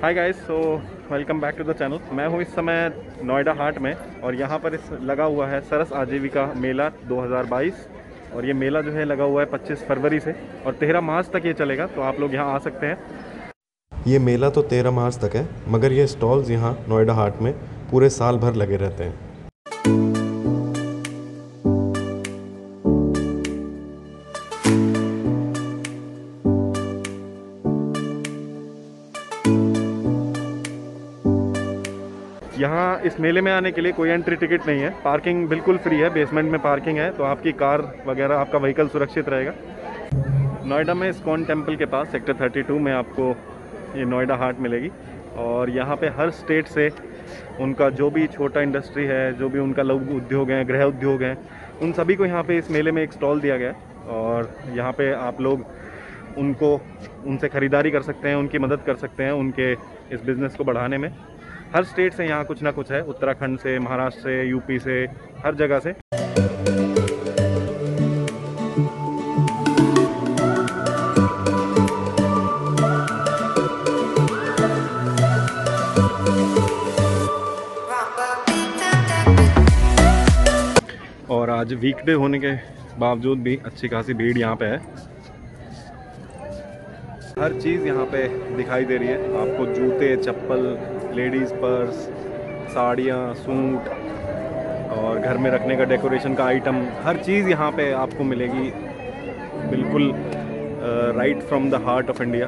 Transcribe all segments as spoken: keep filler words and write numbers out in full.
Hi guys, so welcome back to the channel. मैं हूँ इस समय नोएडा हाट में और यहाँ पर इस लगा हुआ है सरस आजीविका मेला दो हज़ार बाईस। और ये मेला जो है लगा हुआ है पच्चीस फरवरी से और तेरह मार्च तक ये चलेगा, तो आप लोग यहाँ आ सकते हैं। ये मेला तो तेरह मार्च तक है, मगर ये स्टॉल्स यहाँ नोएडा हाट में पूरे साल भर लगे रहते हैं। यहाँ इस मेले में आने के लिए कोई एंट्री टिकट नहीं है, पार्किंग बिल्कुल फ्री है, बेसमेंट में पार्किंग है, तो आपकी कार वगैरह आपका व्हीकल सुरक्षित रहेगा। नोएडा में इस्कॉन टेम्पल के पास सेक्टर बत्तीस में आपको ये नोएडा हाट मिलेगी और यहाँ पे हर स्टेट से उनका जो भी छोटा इंडस्ट्री है, जो भी उनका लघु उद्योग है, गृह उद्योग हैं, उन सभी को यहाँ पे इस मेले में एक स्टॉल दिया गया है और यहाँ पे आप लोग उनको उनसे ख़रीदारी कर सकते हैं, उनकी मदद कर सकते हैं उनके इस बिज़नेस को बढ़ाने में। हर स्टेट से यहाँ कुछ ना कुछ है, उत्तराखंड से, महाराष्ट्र से, यूपी से, हर जगह से। और आज वीकडे होने के बावजूद भी अच्छी खासी भीड़ यहाँ पे है। हर चीज़ यहाँ पे दिखाई दे रही है आपको, जूते, चप्पल, लेडीज़ पर्स, साड़ियाँ, सूट और घर में रखने का डेकोरेशन का आइटम, हर चीज़ यहाँ पे आपको मिलेगी बिल्कुल right from the heart of India.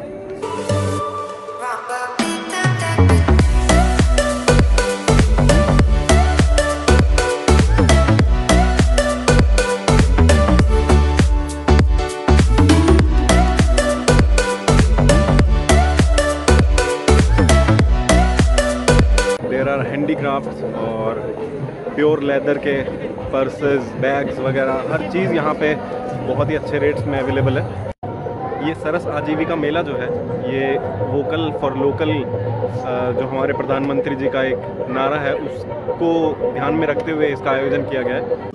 Handicrafts और प्योर लेदर के पर्सेस, बैग्स वगैरह हर चीज़ यहाँ पे बहुत ही अच्छे रेट्स में अवेलेबल है। ये सरस आजीविका मेला जो है, ये वोकल फॉर लोकल जो हमारे प्रधानमंत्री जी का एक नारा है, उसको ध्यान में रखते हुए इसका आयोजन किया गया है।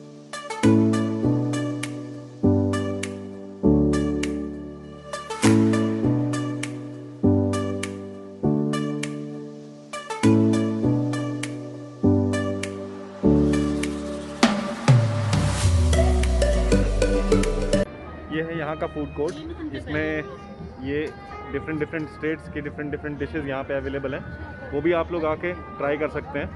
ये है यहाँ का फूड कोर्ट, इसमें ये डिफरेंट डिफरेंट स्टेट्स की डिफरेंट डिफरेंट डिशेज़ यहाँ पे अवेलेबल हैं, वो भी आप लोग आके ट्राई कर सकते हैं।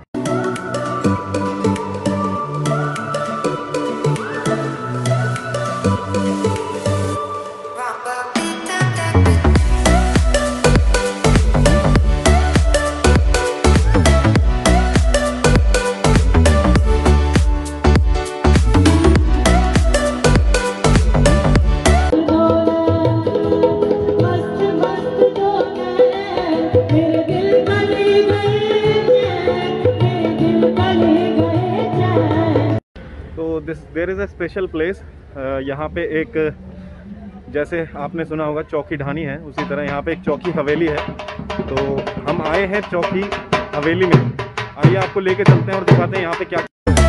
This there is a special place. यहाँ पे एक, जैसे आपने सुना होगा चौकी ढानी है, उसी तरह यहाँ पे एक चौकी हवेली है। तो हम आए हैं चौकी हवेली में, आइए आपको लेके चलते हैं और दिखाते हैं यहाँ पे क्या।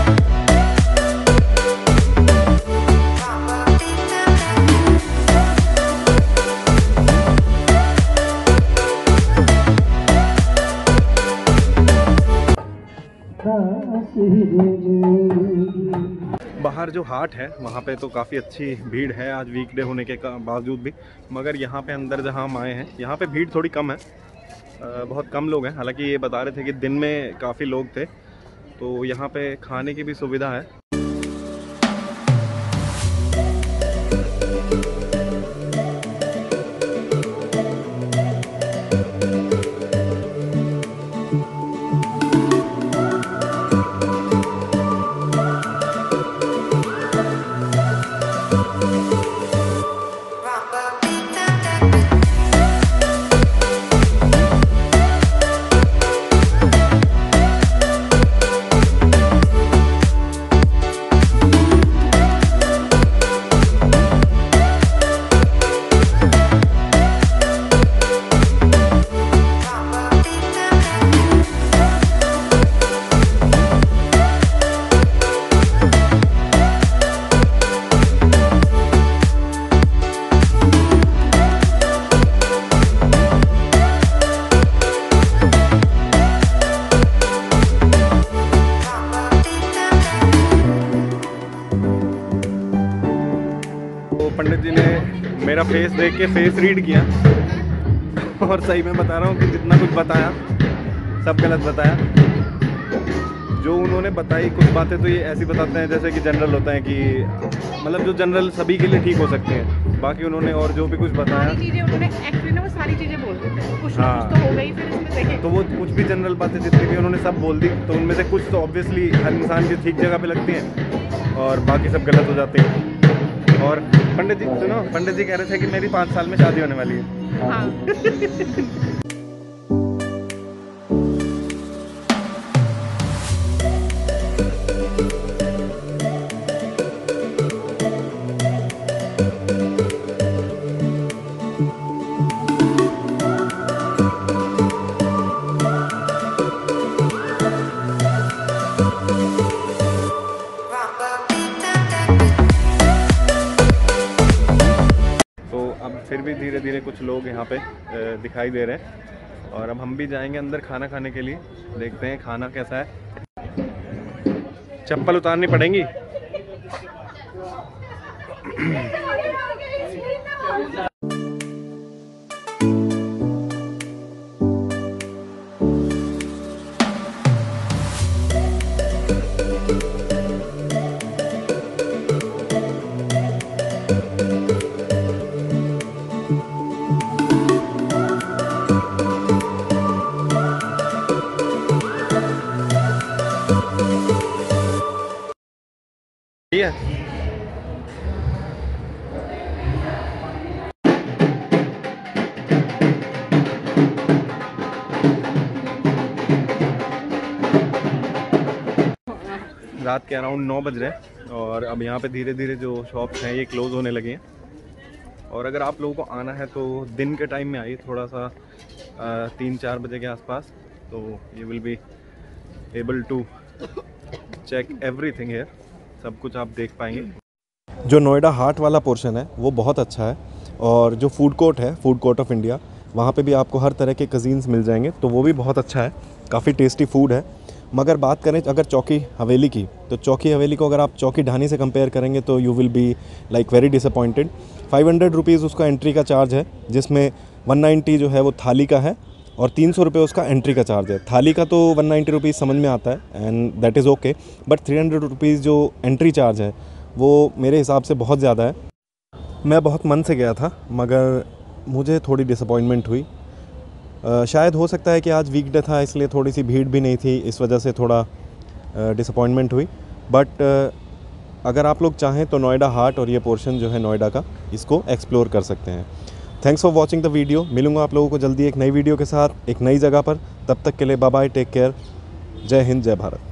बाहर जो हाट है वहाँ पे तो काफ़ी अच्छी भीड़ है आज वीकडे होने के बावजूद भी, मगर यहाँ पे अंदर जहाँ हम आए हैं यहाँ पे भीड़ थोड़ी कम है, बहुत कम लोग हैं। हालांकि ये बता रहे थे कि दिन में काफ़ी लोग थे, तो यहाँ पे खाने की भी सुविधा है। पंडित जी ने मेरा फेस देख के फेस रीड किया और सही में बता रहा हूँ कि जितना कुछ बताया सब गलत बताया। जो उन्होंने बताई कुछ बातें तो ये ऐसी बताते हैं जैसे कि जनरल होता है कि मतलब जो जनरल सभी के लिए ठीक हो सकते हैं। बाकी उन्होंने और जो भी कुछ बताया चीज़ें उन्होंने एक्चुअली ना वो सारी चीज़ें बोल देते हैं, कुछ हाँ। कुछ तो हो गई फिर इसमें देखें तो वो कुछ भी जनरल बातें जितनी भी उन्होंने सब बोल दी, तो उनमें से कुछ तो ऑब्वियसली हर इंसान की ठीक जगह पे लगती हैं और बाकी सब गलत हो जाती हैं। और पंडित जी सुनो, पंडित जी कह रहे थे कि मेरी पाँच साल में शादी होने वाली है। हाँ। फिर भी धीरे धीरे कुछ लोग यहाँ पे दिखाई दे रहे हैं और अब हम भी जाएंगे अंदर खाना खाने के लिए। देखते हैं खाना कैसा है। चप्पल उतारनी पड़ेंगी। Yeah. रात के अराउंड नौ बज रहे हैं और अब यहाँ पे धीरे धीरे जो शॉप्स हैं ये क्लोज़ होने लगे हैं। और अगर आप लोगों को आना है तो दिन के टाइम में आइए, थोड़ा सा तीन चार बजे के आसपास, तो you will be able to check everything here. सब कुछ आप देख पाएंगे। जो नोएडा हाट वाला पोर्शन है वो बहुत अच्छा है और जो फूड कोर्ट है, फूड कोर्ट ऑफ इंडिया, वहाँ पे भी आपको हर तरह के कज़ीन्स मिल जाएंगे, तो वो भी बहुत अच्छा है, काफ़ी टेस्टी फूड है। मगर बात करें अगर चौकी हवेली की, तो चौकी हवेली को अगर आप चौकी ढानी से कंपेयर करेंगे तो you will be like very disappointed. Five hundred rupees उसका एंट्री का चार्ज है, जिसमें वन नाइन्टी जो है वो थाली का है और तीन सौ रुपये उसका एंट्री का चार्ज है। थाली का तो वन नाइन्टी रुपीज़ समझ में आता है and that is okay, but three hundred rupees जो एंट्री चार्ज है वो मेरे हिसाब से बहुत ज़्यादा है। मैं बहुत मन से गया था मगर मुझे थोड़ी डिसअपॉइंटमेंट हुई। आ, शायद हो सकता है कि आज वीकडे था इसलिए थोड़ी सी भीड़ भी नहीं थी, इस वजह से थोड़ा डिसअपॉइंटमेंट हुई। बट अगर आप लोग चाहें तो नोएडा हाट और ये पोर्शन जो है नोएडा का, इसको एक्सप्लोर कर सकते हैं। Thanks for watching the video. मिलूँगा आप लोगों को जल्दी एक नई वीडियो के साथ एक नई जगह पर। तब तक के लिए बाय बाय, टेक केयर, जय हिंद, जय भारत।